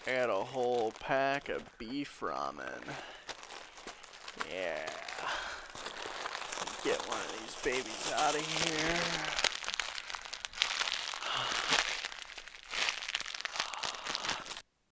I got a whole pack of beef ramen. Yeah. Get one of these babies out of here.